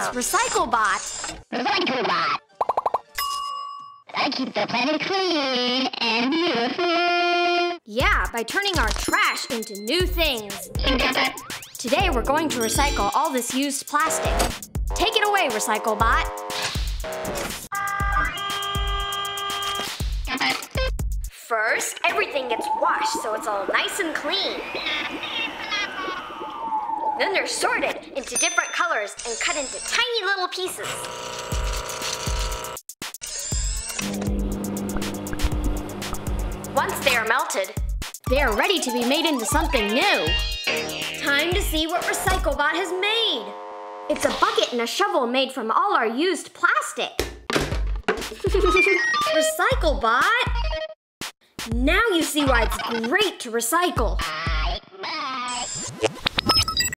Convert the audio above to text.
Recyclebot. Recyclebot. I keep the planet clean and beautiful. Yeah, by turning our trash into new things. Today we're going to recycle all this used plastic. Take it away, Recyclebot. First, everything gets washed so it's all nice and clean. Then they're sorted into different colors and cut into tiny little pieces. Once they are melted, they are ready to be made into something new. Time to see what Recyclebot has made. It's a bucket and a shovel made from all our used plastic. Recyclebot! Now you see why it's great to recycle.